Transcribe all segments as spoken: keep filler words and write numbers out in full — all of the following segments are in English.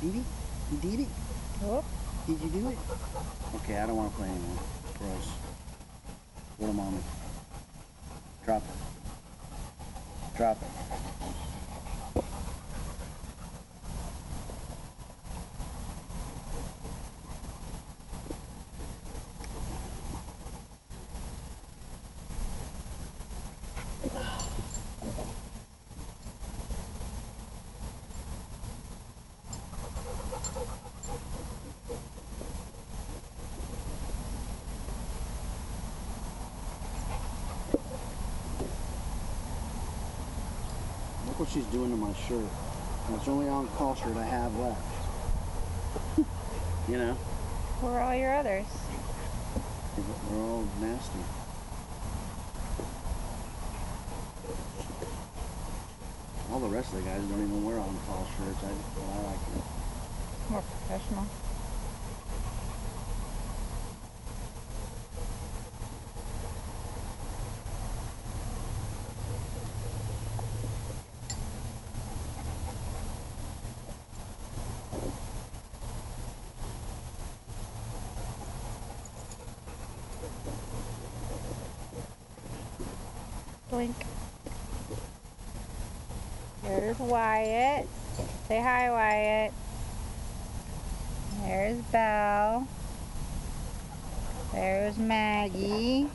did it? You did it? Oh. Did you do it? Okay, I don't want to play anymore. Gross. Little mommy. Drop it. Drop it. Look what she's doing to my shirt. That's the only on-call shirt I have left. You know? Where are all your others? They're all nasty. All the rest of the guys don't even wear on-call shirts. I, but I like it. More professional. Blink. There's Wyatt. Say hi, Wyatt. There's Belle. There's Maggie.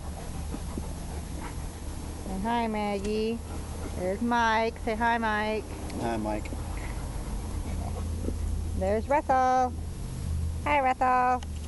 Say hi, Maggie. There's Mike. Say hi, Mike. Hi, Mike. There's Russell. Hi, Russell.